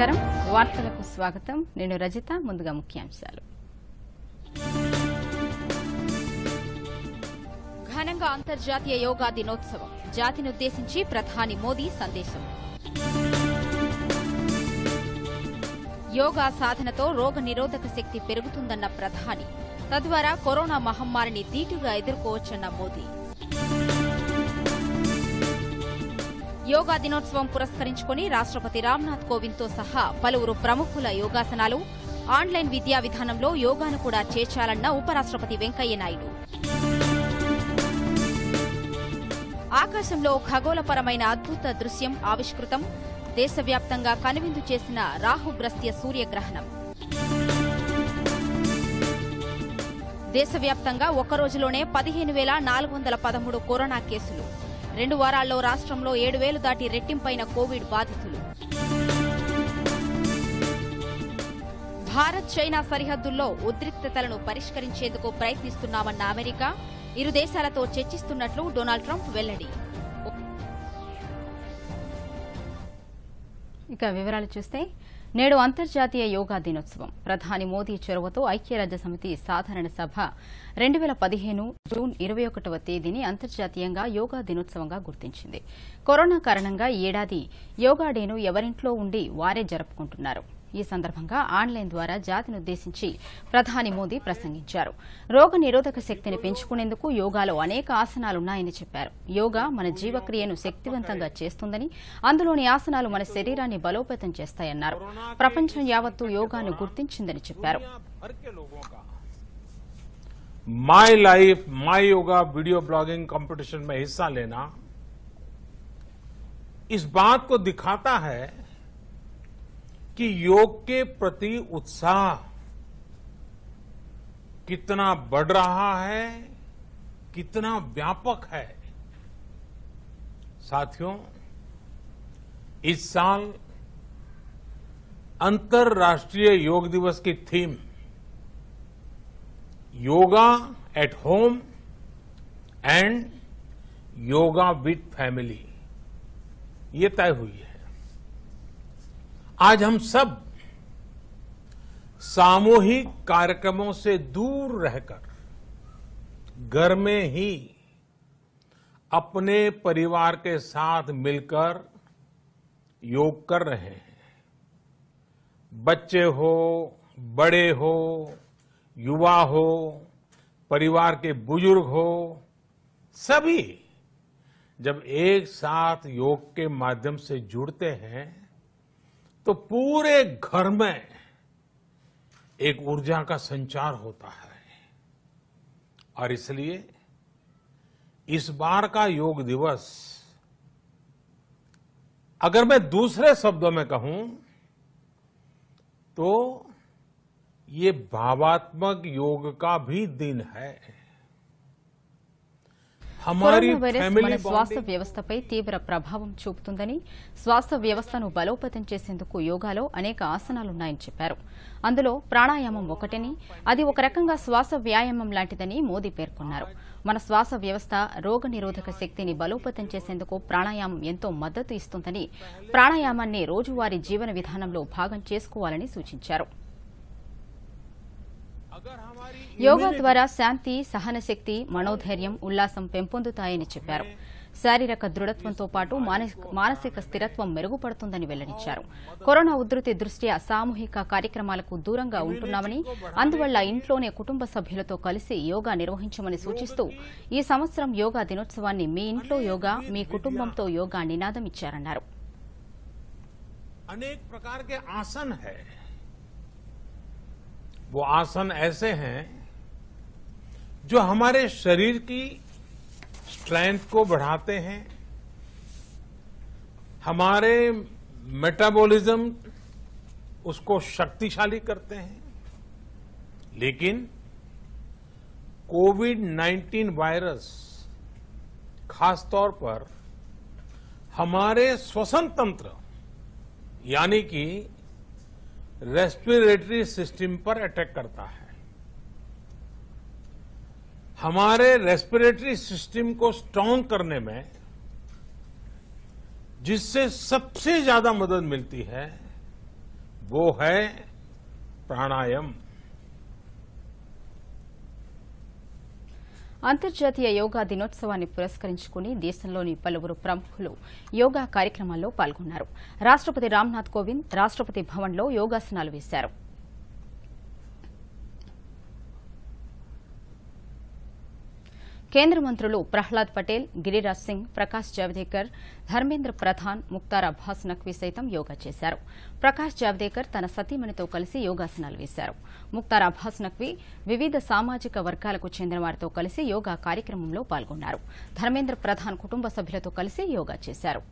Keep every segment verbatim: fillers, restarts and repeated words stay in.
నమస్కారం వార్తలకు స్వాగతం నేను రజిత ముందుగా ముఖ్యాంశాలు ఘనంగా అంతర్జాతీయ యోగా దినోత్సవం జాతిని ఉద్దేశించి ప్రధాని మోదీ సందేశం యోగా సాధనతో రోగ నిరోధక శక్తి పెరుగుతుందన్న ప్రధాని తద్వారా కరోనా మహమ్మారిని ధీటుగా ఎదుర్కోవచ్చన్న మోదీ యోగా దినోత్సవం పురస్కరించుకుని రాష్ట్రపతి రామ్నాథ్ కోవింద్తో సహా పలువురు ప్రముఖుల యోగాసనాలు ఆన్లైన్ విద్యా విధానంలో యోగాను కూడా చేర్చాలన్న ఉపరాష్ట్రపతి వెంకయ్యనాయుడు ఆకాశంలో ఖగోళపరమైన అద్భుత దృశ్యం ఆవిష్కృతం దేశవ్యాప్తంగా కనువిందు చేసిన రాహుగ్రస్త్య సూర్యగ్రహణం దేశవ్యాప్తంగా ఒక్కరోజులోనే పదిహేను వేల నాలుగు వందల పదమూడు కరోనా కేసులు రెండు వారాల్లో రాష్ట్రంలో ఏడు వేలు దాటి రెట్టింపైన కోవిడ్ బాధితులు భారత్ చైనా సరిహద్దుల్లో ఉద్రిక్తతలను పరిష్కరించేందుకు ప్రయత్నిస్తున్నామన్న అమెరికా ఇరు దేశాలతో చర్చిస్తున్నట్లు డొనాల్డ్ ట్రంప్ వెల్లడి ఇక వివరాలు చూస్తే నేడు అంతర్జాతీయ యోగా దినోత్సవం ప్రధాని మోదీ చొరవతో ఐక్యరాజ్య సమితి సాధారణ సభ రెండు వేల పదిహేను జూన్ ఇరవై ఒకటవ తేదీని అంతర్జాతీయంగా యోగా దినోత్సవంగా గుర్తించింది కరోనా కారణంగా ఈ ఏడాది యోగా డేను ఎవరింట్లో ఉండి వారే జరుపుకుంటున్నారు ఈ సందర్భంగా ఆన్లైన్ ద్వారా జాతినుద్దేశించి ప్రధాని మోదీ ప్రసంగించారు రోగ నిరోధక శక్తిని పెంచుకునేందుకు యోగాలో అనేక ఆసనాలున్నాయని చెప్పారు యోగా మన జీవక్రియను శక్తివంతంగా చేస్తుందని అందులోని ఆసనాలు మన శరీరాన్ని బలోపేతం చేస్తాయన్నారు ప్రపంచం యావత్తు యోగాను గుర్తించిందని చెప్పారు my life my yoga video blogging competition में हिस्सा लेना इस बात को दिखाता है कि योग के प्रति उत्साह कितना बढ़ रहा है कितना व्यापक है साथियों इस साल अंतर्राष्ट्रीय योग दिवस की theme yoga at home and yoga with family ये तय हुई है आज हम सब सामूहिक कार्यक्रमों से दूर रहकर घर में ही अपने परिवार के साथ मिलकर योग कर रहे हैं बच्चे हो बड़े हो युवा हो परिवार के बुजुर्ग हो सभी जब एक साथ योग के माध्यम से जुड़ते हैं तो पूरे घर में एक ऊर्जा का संचार होता है और इसलिए इस बार का योग दिवस अगर मैं दूसरे शब्दों में कहूं तो ये भावात्मक योग का भी दिन है కరోనా వైరస్ మన శ్వాస వ్యవస్థపై తీవ్ర ప్రభావం చూపుతుందని శ్వాస వ్యవస్థను బలోపేతం చేసేందుకు యోగాలో అనేక ఆసనాలున్నాయని చెప్పారు అందులో ప్రాణాయామం ఒకటని అది ఒక రకంగా శ్వాస వ్యాయామం లాంటిదని మోదీ పేర్కొన్నారు మన శ్వాస వ్యవస్థ రోగ నిరోధక శక్తిని బలోపేతం చేసేందుకు ప్రాణాయామం ఎంతో మద్దతు ఇస్తుందని ప్రాణాయామాన్ని రోజువారీ జీవన విధానంలో భాగం చేసుకోవాలని సూచించారు యోగా ద్వారా శాంతి సహనశక్తి మనోధైర్యం ఉల్లాసం పెంపొందుతాయని చెప్పారు శారీరక దృఢత్వంతో పాటు మానసిక స్థిరత్వం మెరుగుపడుతుందని వెల్లడించారు కరోనా ఉధృతి దృష్ట్యా సామూహిక కార్యక్రమాలకు దూరంగా ఉంటున్నామని అందువల్ల ఇంట్లోనే కుటుంబ సభ్యులతో కలిసి యోగా నిర్వహించమని సూచిస్తూ ఈ సంవత్సరం యోగా దినోత్సవాన్ని మీ ఇంట్లో యోగా మీ కుటుంబంతో యోగా నినాదం ఇచ్చారన్నారు वो आसन ऐसे हैं जो हमारे शरीर की स्ट्रेंथ को बढ़ाते हैं हमारे मेटाबॉलिज्म उसको शक्तिशाली करते हैं लेकिन कोविड नाइन्टीन वायरस खासतौर पर हमारे श्वसन तंत्र यानी कि रेस्पिरेटरी सिस्टम पर अटैक करता है हमारे रेस्पिरेटरी सिस्टम को स्ट्रांग करने में जिससे सबसे ज्यादा मदद मिलती है वो है प्राणायाम। అంతర్జాతీయ యోగా దినోత్సవాన్ని పురస్కరించుకుని దేశంలోని పలువురు ప్రముఖులు యోగా కార్యక్రమాల్లో పాల్గొన్నారు. రాష్ట్రపతి రామ్నాథ్ కోవింద్ రాష్ట్రపతి భవన్లో యోగాసనాలు వేశారు. కేంద్ర మంత్రులు ప్రహ్లాద్ పటేల్, గిరిరాజ్ సింగ్, ప్రకాష్ జావదేకర్, ధర్మేంద్ర ప్రధాన్, ముక్తార్ అబ్బాస్ నఖ్వీ సైతం యోగా చేశారు. ప్రకాష్ జావదేకర్ తన సతీమణితో కలిసి యోగాసనాలు వేశారు. ముక్తార్ అబ్బాస్ నఖ్వీ వివిధ సామాజిక వర్గాలకు చెందిన వారితో కలిసి యోగా కార్యక్రమంలో పాల్గొన్నారు. ధర్మేంద్ర ప్రధాన్ కుటుంబ సభ్యులతో కలిసి యోగా చేశారు.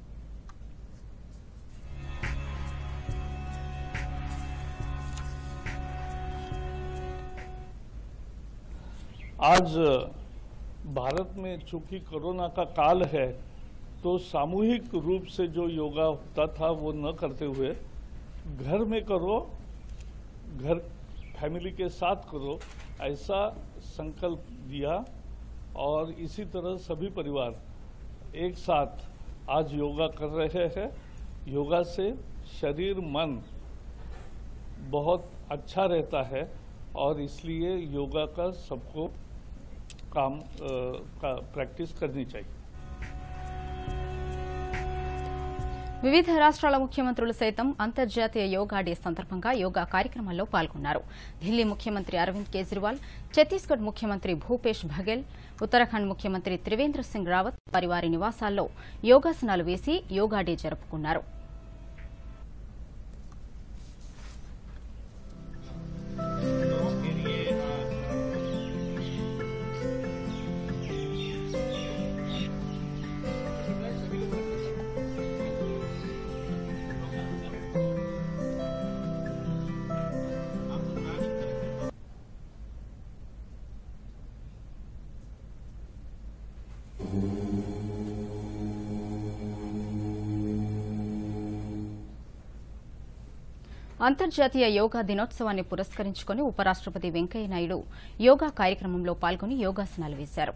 आज भारत में चूंकि कोरोना का काल है तो सामूहिक रूप से जो योगा होता था वो न करते हुए घर में करो, घर फैमिली के साथ करो, ऐसा संकल्प दिया और इसी तरह सभी परिवार एक साथ आज योगा कर रहे हैं। योगा से शरीर मन बहुत अच्छा रहता है और इसलिए योगा का सबको काम आ, का प्रैक्टिस करनी चाहिए। వివిధ రాష్ట్రాల ముఖ్యమంత్రులు సైతం అంతర్జాతీయ యోగా డే సందర్భంగా యోగా కార్యక్రమాల్లో పాల్గొన్నారు. ఢిల్లీ ముఖ్యమంత్రి అరవింద్ కేజ్రీవాల్, ఛత్తీస్గఢ్ ముఖ్యమంత్రి భూపేష్ బఘెల్, ఉత్తరాఖండ్ ముఖ్యమంత్రి త్రివేంద్ర సింగ్ రావత్ వారి వారి నివాసాల్లో యోగాసనాలు వేసి యోగా డే జరుపుకున్నారు. అంతర్జాతీయ యోగా దినోత్సవాన్ని పురస్కరించుకుని ఉపరాష్ట్రపతి వెంకయ్యనాయుడు యోగా కార్యక్రమంలో పాల్గొని యోగాసనాలు వేశారు.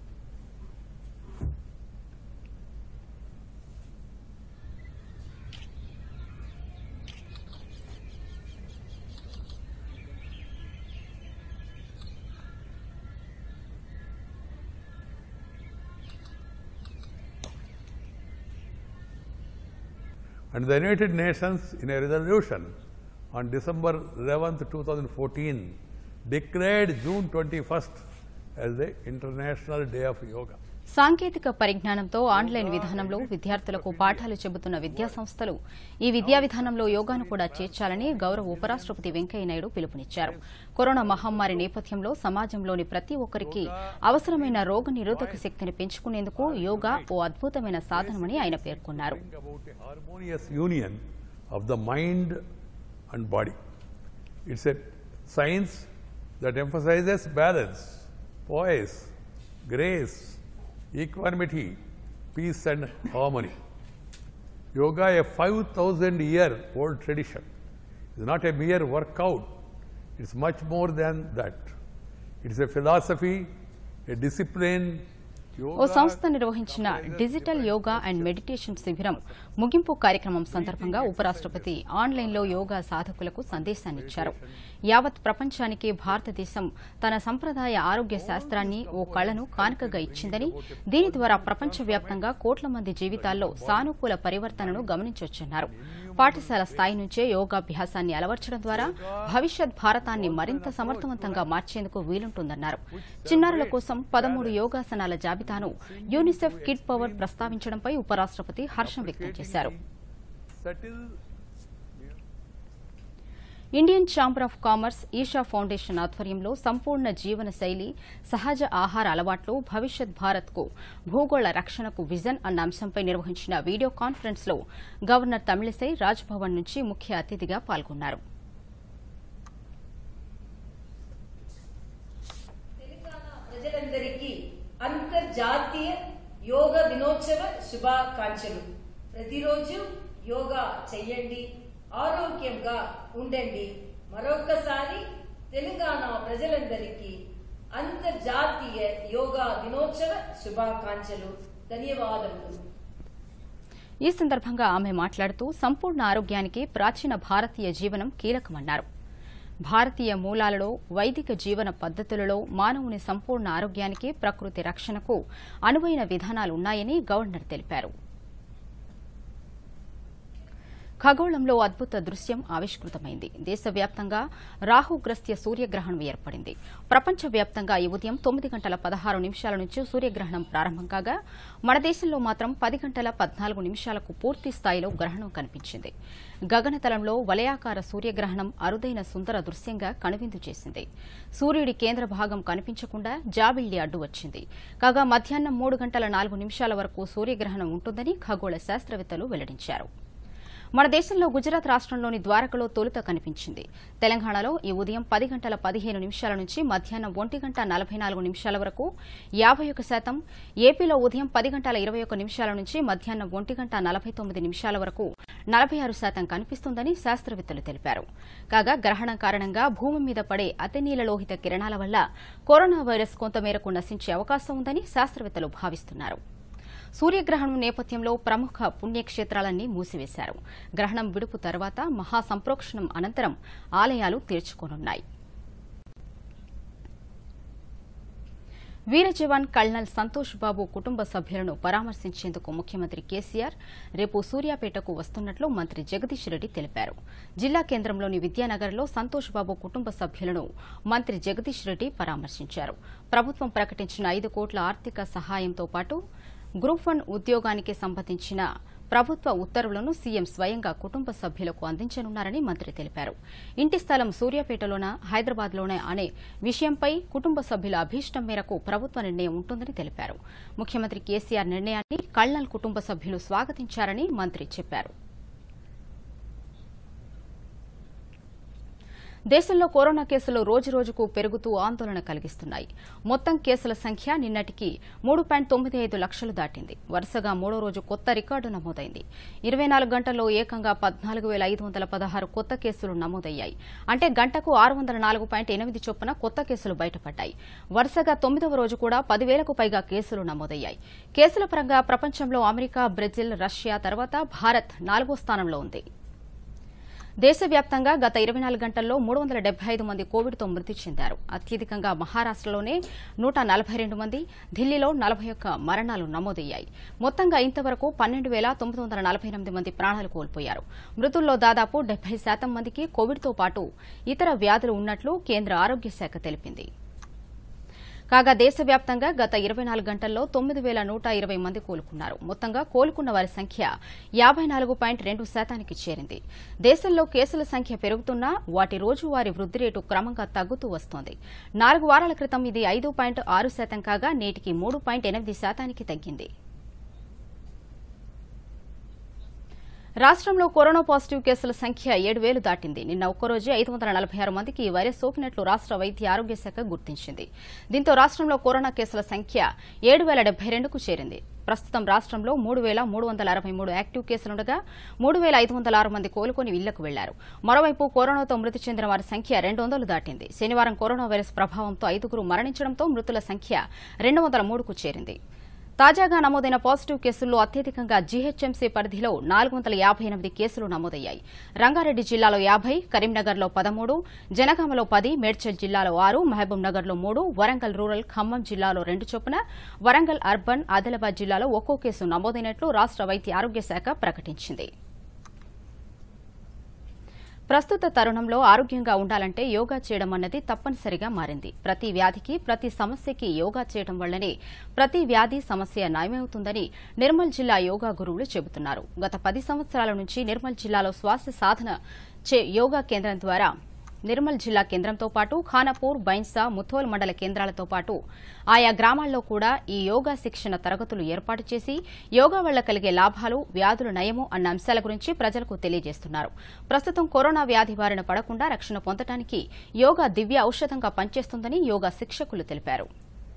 And the United Nations, in a resolution on December eleventh, two thousand fourteen, declared June twenty-first as the International Day of Yoga. సాంకేతిక పరిజ్ఞానంతో ఆన్లైన్ విధానంలో విద్యార్థులకు పాఠాలు చెబుతున్న విద్యా సంస్థలు ఈ విద్యా విధానంలో యోగాను కూడా చేర్చాలని గౌరవ ఉపరాష్ట్రపతి వెంకయ్యనాయుడు పిలుపునిచ్చారు. కరోనా మహమ్మారి నేపథ్యంలో సమాజంలోని ప్రతి ఒక్కరికి అవసరమైన రోగ నిరోధక శక్తిని పెంచుకునేందుకు యోగా ఓ అద్భుతమైన సాధనమని ఆయన పేర్కొన్నారు. Equanimity, peace and harmony. Yoga, a five thousand year old tradition, is not a mere workout. It's much more than that. It's a philosophy, a discipline. ఓ సంస్థ నిర్వహించిన డిజిటల్ యోగా అండ్ మెడిటేషన్ శిబిరం ముగింపు కార్యక్రమం సందర్భంగా ఉపరాష్ట్రపతి ఆన్లైన్లో యోగా సాధకులకు సందేశాన్నిచ్చారు. యావత్ ప్రపంచానికి భారతదేశం తన సంప్రదాయ ఆరోగ్య శాస్త్రాన్ని ఓ కళను కానుకగా ఇచ్చిందని, దీని ద్వారా ప్రపంచవ్యాప్తంగా కోట్ల మంది జీవితాల్లో సానుకూల పరివర్తనను గమనించొచ్చన్నారు. పాఠశాల స్థాయి నుంచే యోగాభ్యాసాన్ని అలవర్చడం ద్వారా భవిష్యత్ భారతాన్ని మరింత సమర్థవంతంగా మార్చేందుకు వీలుంటుందన్నారు. చిన్నారుల కోసం పదమూడు యోగాసనాల జాబితాను యూనిసెఫ్ కిడ్ పవర్ ప్రస్తావించడంపై ఉపరాష్ట్రపతి హర్షం వ్యక్తం చేశారు. Indian chamber of commerce, Isha foundation ఆధ్వర్యంలో సంపూర్ణ జీవన శైలి, సహజ ఆహార అలవాట్లు భవిష్యత్ భారత్కు భూగోళ రక్షణకు విజన్ అన్న అంశంపై నిర్వహించిన వీడియో కాన్ఫరెన్స్ లో గవర్నర్ తమిళిసై రాజ్భవన్ నుంచి ముఖ్య అతిథిగా పాల్గొన్నారు. ప్రజలందరికీ అంతర్జాతీయ యోగా దినోత్సవ శుభాకాంక్షలు. ప్రతిరోజు యోగా చెయ్యండి, ఆరోగ్యంగా ఉండండి. మరొకసారి తెలంగాణ ప్రజలందరికీ అంతర్జాతీయ యోగా దినోత్సవ శుభాకాంక్షలు. ధన్యవాదములు. ఈ సందర్భంగా ఆమె మాట్లాడుతూ సంపూర్ణ ఆరోగ్యానికి ప్రాచీన భారతీయ జీవనం కీలకమన్నారు. భారతీయ మూలాలలో, వైదిక జీవన పద్ధతులలో మానవుని సంపూర్ణ ఆరోగ్యానికి, ప్రకృతి రక్షణకు అనువైన విధానాలున్నాయని గవర్నర్ తెలిపారు. ఖగోళంలో అద్భుత దృశ్యం ఆవిష్కృతమైంది. దేశవ్యాప్తంగా రాహుగ్రస్త సూర్యగ్రహణం ఏర్పడింది. ప్రపంచవ్యాప్తంగా ఈ ఉదయం తొమ్మిది గంటల పదహారు నిమిషాల నుంచి సూర్యగ్రహణం ప్రారంభం కాగా మన దేశంలో మాత్రం పది గంటల పద్నాలుగు నిమిషాలకు పూర్తి స్థాయిలో గ్రహణం కనిపించింది. గగనతలంలో వలయాకార సూర్యగ్రహణం అరుదైన సుందర దృశ్యంగా కనువిందు చేసింది. సూర్యుడి కేంద్ర భాగం కనిపించకుండా జాబిల్లి అడ్డు వచ్చింది. కాగా మధ్యాహ్నం మూడు గంటల నాలుగు నిమిషాల వరకు సూర్యగ్రహణం ఉంటుందని ఖగోళ శాస్త్రవేత్తలు వెల్లడించారు. మన దేశంలో గుజరాత్ రాష్ట్రంలోని ద్వారకలో తొలుత కనిపించింది. తెలంగాణలో ఈ ఉదయం పది గంటల పదిహేను నిమిషాల నుంచి మధ్యాహ్నం ఒంటి గంట నలభై నాలుగు నిమిషాల వరకు యాభై ఒక శాతం, ఏపీలో ఉదయం పది గంటల ఇరవై ఒక నిమిషాల నుంచి మధ్యాహ్నం ఒంటి గంట నలభై తొమ్మిది నిమిషాల వరకు నలభై ఆరు శాతం కనిపిస్తుందని శాస్త్రవేత్తలు తెలిపారు. కాగా గ్రహణం కారణంగా భూమి మీద పడే అతినీలలోహిత కిరణాల వల్ల కరోనా వైరస్ కొంతమేరకు నశించే అవకాశం ఉందని శాస్త్రవేత్తలు భావిస్తున్నారు. సూర్యగ్రహణం నేపథ్యంలో ప్రముఖ పుణ్యక్షేత్రాలన్నీ మూసివేశారు. గ్రహణం విడుపు తర్వాత మహాసంప్రోక్షణం అనంతరం ఆలయాలు తెరుచుకోనున్నాయి. వీర జవాన్ కల్నల్ సంతోష్ బాబు కుటుంబ సభ్యులను పరామర్శించేందుకు ముఖ్యమంత్రి కేసీఆర్ రేపు సూర్యాపేటకు వస్తున్నట్లు మంత్రి జగదీష్ రెడ్డి తెలిపారు. జిల్లా కేంద్రంలోని విద్యానగర్లో సంతోష్ బాబు కుటుంబ సభ్యులను మంత్రి జగదీష్ రెడ్డి పరామర్శించారు. ప్రభుత్వం ప్రకటించిన ఐదు కోట్ల ఆర్థిక సహాయంతో పాటు గ్రూప్ వన్ ఉద్యోగానికి సంబంధించిన ప్రభుత్వ ఉత్తర్వులను సీఎం స్వయంగా కుటుంబ సభ్యులకు అందించనున్నారని మంత్రి తెలిపారు. ఇంటి స్థలం సూర్యాపేటలోనా, హైదరాబాద్లోనే అనే విషయంపై కుటుంబ సభ్యుల అభీష్టం మేరకు ప్రభుత్వ నిర్ణయం ఉంటుందని తెలిపారు. ముఖ్యమంత్రి కేసీఆర్ నిర్ణయాన్ని కల్నల్ కుటుంబ సభ్యులు స్వాగతించారని మంత్రి చెప్పారు. దేశంలో కరోనా కేసులు రోజురోజుకు పెరుగుతూ ఆందోళన కలిగిస్తున్నాయి. మొత్తం కేసుల సంఖ్య నిన్నటికి మూడు పాయింట్ తొమ్మిది ఐదు లక్షలు దాటింది. వరుసగా మూడో రోజు కొత్త రికార్డు నమోదైంది. ఇరవై నాలుగు గంటల్లో ఏకంగా పద్నాలుగు వేల ఐదు వందల పదహారు కొత్త కేసులు నమోదయ్యాయి. అంటే గంటకు ఆరు వందల నాలుగు పాయింట్ ఎనిమిది చొప్పున కొత్త కేసులు బయటపడ్డాయి. వరుసగా తొమ్మిదవ రోజు కూడా పదివేలకు పైగా కేసులు నమోదయ్యాయి. కేసుల పరంగా ప్రపంచంలో అమెరికా, బ్రెజిల్, రష్యా తర్వాత భారత్ నాలుగో స్థానంలో ఉంది. దేశవ్యాప్తంగా గత ఇరవై నాలుగు గంటల్లో మూడు వందల డెబ్బై ఐదు మంది కోవిడ్తో మృతి చెందారు. అత్యధికంగా మహారాష్టలోనే నూట నలభై రెండు మంది, ఢిల్లీలో నలభై ఒక్క మరణాలు నమోదయ్యాయి. మొత్తంగా ఇంతవరకు పన్నెండు వేల తొమ్మిది వందల నలభై ఎనిమిది మంది ప్రాణాలు కోల్పోయారు. మృతుల్లో దాదాపు డెబ్బై శాతం మందికి కోవిడ్తో పాటు ఇతర వ్యాధులు ఉన్నట్లు కేంద్ర ఆరోగ్య శాఖ తెలిపింది. కాగా దేశవ్యాప్తంగా గత ఇరవై నాలుగు గంటల్లో తొమ్మిది వేల నూట ఇరవై మంది కోలుకున్నారు. మొత్తంగా కోలుకున్న వారి సంఖ్య యాబై నాలుగు పాయింట్ రెండు శాతానికి చేరింది. దేశంలో కేసుల సంఖ్య పెరుగుతున్నా వాటి రోజువారీ వృద్ధి రేటు క్రమంగా తగ్గుతూ వస్తోంది. నాలుగు వారాల క్రితం ఇది ఐదు పాయింట్ ఆరు శాతం కాగా నేటికి మూడు పాయింట్ ఎనిమిది శాతానికి తగ్గింది. రాష్ట్రంలో కరోనా పాజిటివ్ కేసుల సంఖ్య ఏడు వేలు దాటింది. నిన్న ఒక్కరోజే ఐదు వందల నలభై ఆరు మందికి ఈ వైరస్ సోకినట్లు రాష్ట్ర వైద్య ఆరోగ్య శాఖ గుర్తించింది. దీంతో రాష్ట్రంలో కరోనా కేసుల సంఖ్య ఏడు వేల డెబ్బై రెండుకు చేరింది. ప్రస్తుతం రాష్ట్రంలో మూడు వేల మూడు వందల అరవై మూడు యాక్టివ్ కేసులుండగా మూడు వేల ఐదు వందల ఆరు మంది కోలుకొని ఇళ్లకు వెళ్లారు. మరోవైపు కరోనాతో మృతి చెందిన వారి సంఖ్య రెండు వందలు దాటింది. శనివారం కరోనా వైరస్ ప్రభావంతో ఐదుగురు మరణించడంతో మృతుల సంఖ్య రెండు వందల మూడుకు చేరింది. తాజాగా నమోదైన పాజిటివ్ కేసుల్లో అత్యధికంగా జీహెచ్ఎంసీ పరిధిలో నాలుగు వందల యాబై ఎనిమిది కేసులు నమోదయ్యాయి. రంగారెడ్డి జిల్లాలో యాబై, కరీంనగర్లో పదమూడు, జనగామలో పది, మేడ్చల్ జిల్లాలో ఆరు, మహబూబ్ నగర్లో మూడు, వరంగల్ రూరల్, ఖమ్మం జిల్లాలో రెండు చొప్పున, వరంగల్ అర్బన్, ఆదిలాబాద్ జిల్లాలో ఒక్కో కేసు నమోదైనట్లు రాష్ట్ర వైద్య ఆరోగ్య శాఖ ప్రకటించింది. ప్రస్తుత తరుణంలో ఆరోగ్యంగా ఉండాలంటే యోగా చేయడం అన్నది తప్పనిసరిగా మారింది. ప్రతి వ్యాధికి, ప్రతి సమస్యకి యోగా చేయడం వల్లనే ప్రతి వ్యాధి, సమస్య నయమవుతుందని నిర్మల్ జిల్లా యోగా గురువులు చెబుతున్నారు. గత పది సంవత్సరాల నుంచి నిర్మల్ జిల్లాలో శ్వాస సాధన యోగా కేంద్రం ద్వారా నిర్మల్ జిల్లా కేంద్రంతో పాటు ఖానాపూర్, బైన్సా, ముథోల్ మండల కేంద్రాలతో పాటు ఆయా గ్రామాల్లో కూడా ఈ యోగా శిక్షణ తరగతులు ఏర్పాటు చేసి యోగా వల్ల కలిగే లాభాలు, వ్యాధులు నయము అన్న అంశాల గురించి ప్రజలకు తెలియజేస్తున్నారు. ప్రస్తుతం కరోనా వ్యాధి బారిన పడకుండా రక్షణ పొందడానికి యోగా దివ్య ఔషధంగా పనిచేస్తుందని యోగా శిక్షకులు తెలిపారు.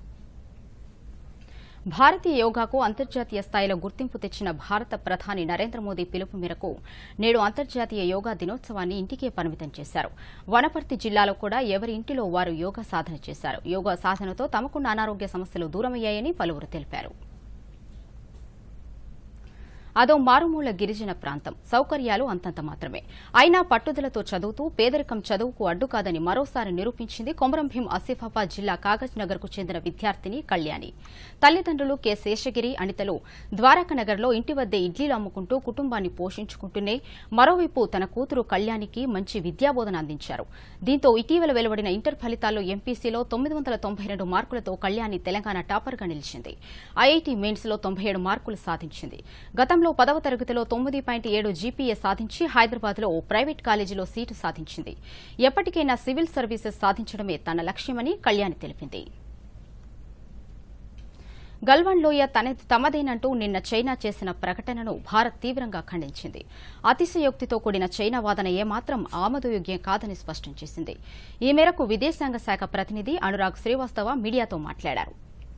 భారతీయ యోగాకు అంతర్జాతీయ స్థాయిలో గుర్తింపు తెచ్చిన భారత ప్రధాని నరేంద్ర మోదీ పిలుపు మేరకు నేడు అంతర్జాతీయ యోగా దినోత్సవాన్ని ఇంటికే పరిమితం చేశారు. వనపర్తి జిల్లాలో కూడా ఎవరి ఇంటిలో వారు యోగా సాధన చేశారు. యోగా సాధనతో తమకున్న అనారోగ్య సమస్యలు దూరమయ్యాయని పలువురు తెలిపారు. అదో మారుమూల గిరిజన ప్రాంతం. సౌకర్యాలు అంతంత మాత్రమే. అయినా పట్టుదలతో చదువుతూ పేదరికం చదువుకు అడ్డు కాదని మరోసారి నిరూపించింది కొమరంభీం ఆసిఫాబాద్ జిల్లా కాగజ్ నగర్ కు చెందిన విద్యార్థిని కళ్యాణి. తల్లిదండ్రులు కె శేషగిరి, అనితలు ద్వారకానగర్లో ఇంటి వద్దే ఇడ్లీలు అమ్ముకుంటూ కుటుంబాన్ని పోషించుకుంటూనే మరోవైపు తన కూతురు కళ్యాణికి మంచి విద్యాబోధన అందించారు. దీంతో ఇటీవల వెలువడిన ఇంటర్ ఫలితాల్లో ఎంపీసీలో తొమ్మిది వందల తొంభై రెండు మార్కులతో కళ్యాణి తెలంగాణ టాపర్గా నిలిచింది. ఐఐటీ మెయిన్స్ లో తొంభై ఏడు మార్కులు సాధించింది. గతంలో పదవ తరగతిలో తొమ్మిది పాయింట్ ఏడు జీపీఏ సాధించి హైదరాబాద్ లో ఓ ప్రైవేట్ కాలేజీలో సీటు సాధించింది. ఎప్పటికైనా సివిల్ సర్వీసెస్ సాధించడమే తన లక్ష్యమని కళ్యాణి తెలిపింది. గల్వాన్ లోయ తమదేనంటూ నిన్న చైనా చేసిన ప్రకటనను భారత్ తీవ్రంగా ఖండించింది. అతిశయోక్తితో కూడిన చైనా వాదన ఏమాత్రం ఆమోదయోగ్యం కాదని స్పష్టం చేసింది. ఈ మేరకు విదేశాంగ శాఖ ప్రతినిధి అనురాగ్ శ్రీవాస్తవ మీడియాతో మాట్లాడారు.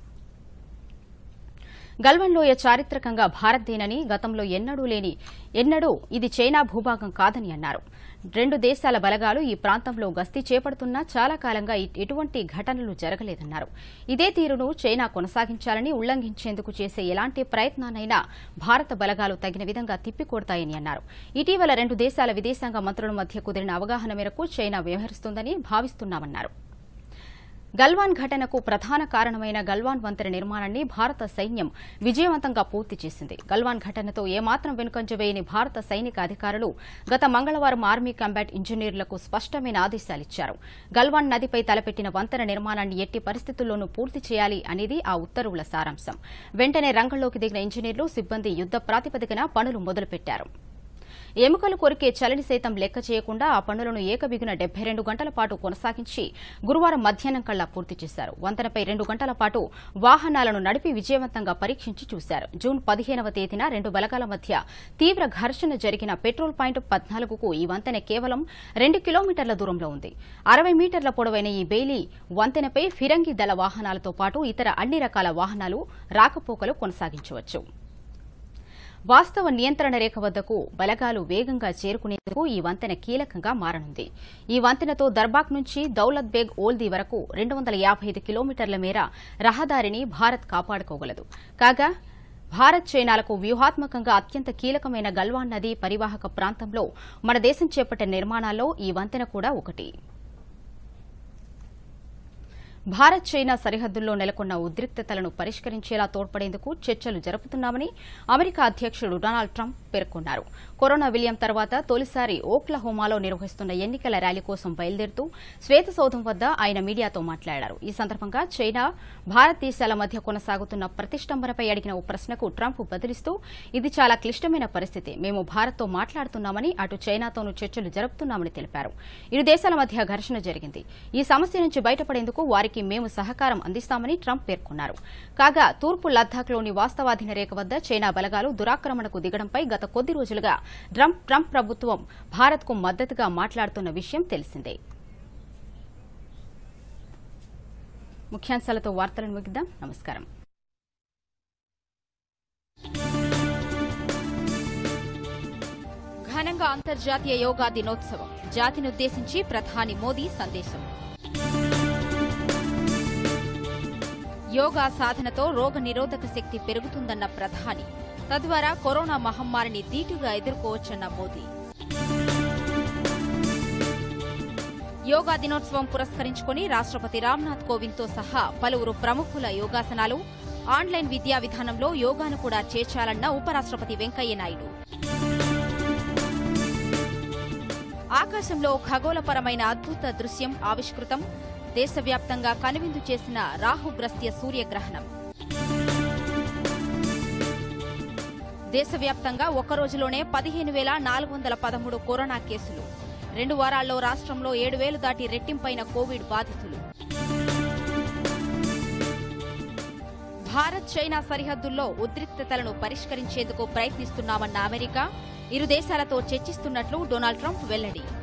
గల్వాన్ లోయ చారిత్రకంగా భారత్దేనని, గతంలో ఎన్నడూ లేని ఎన్నడూ ఇది చైనా భూభాగం కాదని అన్నారు. రెండు దేశాల బలగాలు ఈ ప్రాంతంలో గస్తీ చేపడుతున్నా చాలా కాలంగా ఎటువంటి ఘటనలు జరగలేదన్నారు. ఇదే తీరును చైనా కొనసాగించాలని, ఉల్లంఘించేందుకు చేసే ఎలాంటి ప్రయత్నాన్నైనా భారత బలగాలు తగిన విధంగా తిప్పికొడతాయని అన్నారు. ఇటీవల రెండు దేశాల విదేశాంగ మంత్రుల మధ్య కుదిరిన అవగాహన మేరకు చైనా వ్యవహరిస్తోందని భావిస్తున్నామన్నారు. గల్వాన్ ఘటనకు ప్రధాన కారణమైన గల్వాన్ వంతెన నిర్మాణాన్ని భారత సైన్యం విజయవంతంగా పూర్తి చేసింది. గల్వాన్ ఘటనతో ఏమాత్రం వెనుకంజ వేయని భారత సైనిక అధికారులు గత మంగళవారం ఆర్మీ కాంబాట్ ఇంజనీర్లకు స్పష్టమైన ఆదేశాలిచ్చారు. గల్వాన్ నదిపై తలపెట్టిన వంతెన నిర్మాణాన్ని ఎట్టి పరిస్థితుల్లోనూ పూర్తి చేయాలి అనేది ఆ ఉత్తర్వుల సారాంశం. వెంటనే రంగంలోకి దిగిన ఇంజనీర్లు, సిబ్బంది యుద్ద ప్రాతిపదికన పనులు మొదలుపెట్టారు. ఎముకలు కొరికే చలిని సైతం లెక్క చేయకుండా ఆ పనులను ఏకబిగున డెబ్బై రెండు గంటల పాటు కొనసాగించి గురువారం మధ్యాహ్నం కల్లా పూర్తి చేశారు. వంతెనపై రెండు గంటల పాటు వాహనాలను నడిపి విజయవంతంగా పరీక్షించి చూశారు. జూన్ పదిహేనవ తేదీన రెండు బలగాల మధ్య తీవ్ర ఘర్షణ జరిగిన పెట్రోల్ పాయింట్ పద్నాలుగుకు ఈ వంతెన కేవలం రెండు కిలోమీటర్ల దూరంలో ఉంది. అరవై మీటర్ల పొడవైన ఈ బెయిలీ వంతెనపై ఫిరంగి దళ వాహనాలతో పాటు ఇతర అన్ని రకాల వాహనాలు రాకపోకలు కొనసాగించవచ్చు. వాస్తవ నియంత్రణ రేఖ వద్దకు బలగాలు వేగంగా చేరుకునేందుకు ఈ వంతెన కీలకంగా మారనుంది. ఈ వంతెనతో దర్బాక్ నుంచి దౌలత్ బేగ్ ఓల్దీ వరకు రెండు వందల యాభై ఐదు కిలోమీటర్ల మేర రహదారిని భారత్ కాపాడుకోగలదు. కాగా భారత్ చైనాలకు వ్యూహాత్మకంగా అత్యంత కీలకమైన గల్వాన్ నది పరివాహక ప్రాంతంలో మన దేశం చేపట్టిన నిర్మాణాల్లో ఈ వంతెన కూడా ఒకటి. భారత్ చైనా సరిహద్దుల్లో నెలకొన్న ఉద్రిక్తతలను పరిష్కరించేలా తోడ్పడేందుకు చర్చలు జరుపుతున్నామని అమెరికా అధ్యకుడు డొనాల్డ్ ట్రంప్ పేర్కొన్నారు. కరోనా విలయం తర్వాత తొలిసారి ఓక్లహోమాలో నిర్వహిస్తున్న ఎన్నికల ర్యాలీ కోసం బయలుదేరుతూ శ్వేతసౌధం వద్ద ఆయన మీడియాతో మాట్లాడారు. ఈ సందర్భంగా చైనా, భారత్ దేశాల మధ్య కొనసాగుతున్న ప్రతిష్టంభనపై అడిగిన ఓ ప్రశ్నకు ట్రంప్ బదిలిస్తూ ఇది చాలా క్లిష్టమైన పరిస్థితి. మేము భారత్తో మాట్లాడుతున్నామని, అటు చైనాతోనూ చర్చలు జరుపుతున్నామని తెలిపారు. ఇరు దేశాల మధ్య ఘర్షణ జరిగింది. ఈ సమస్య నుంచి బయటపడేందుకు వారికి మేము సహకారం అందిస్తామని ట్రంప్ పేర్కొన్నారు. కాగా తూర్పు లద్దాఖ్లోని వాస్తవాధీన రేఖ వద్ద చైనా బలగాలు దురాక్రమణకు దిగడంపై గత కొద్ది రోజులుగా ట్రంప్ ట్రంప్ ప్రభుత్వం భారత్కు మద్దతుగా మాట్లాడుతున్న విషయం తెలిసిందే. ముఖ్యాంశాలతో వార్తలను ముగిద్దాం. నమస్కారం. ఘనంగా అంతర్జాతీయ యోగా దినోత్సవం. జాతినుద్దేశించి ప్రధాని మోదీ సందేశం. యోగా సాధనతో రోగ నిరోధక శక్తి పెరుగుతుందన్న ప్రధాని. తద్వారా కరోనా మహమ్మారిని ధీటుగా ఎదుర్కోవచ్చన్న మోదీ. యోగా దినోత్సవం పురస్కరించుకుని రాష్ట్రపతి రామ్నాథ్ కోవింద్తో సహా పలువురు ప్రముఖుల యోగాసనాలు, ఆన్లైన్ విద్యా విధానంలో యోగాను కూడా చేర్చాలన్న ఉపరాష్ట్రపతి వెంకయ్యనాయుడు. ఆకాశంలో ఖగోళపరమైన అద్భుత దృశ్యం ఆవిష్కృతం. దేశవ్యాప్తంగా కనువిందు చేసిన రాహుగ్రస్త్య సూర్యగ్రహణం. దేశవ్యాప్తంగా ఒక్క రోజులోనే పదిహేను వేల నాలుగు వందల పదమూడు కరోనా కేసులు. రెండు వారాల్లో రాష్ట్రంలో ఏడు వేలు దాటి రెట్టింపైన కోవిడ్ బాధితులు. భారత్ చైనా సరిహద్దుల్లో ఉద్రిక్తతలను పరిష్కరించేందుకు ప్రయత్నిస్తున్నామన్న అమెరికా, ఇరు దేశాలతో చర్చిస్తున్నట్లు డొనాల్డ్ ట్రంప్ వెల్లడి.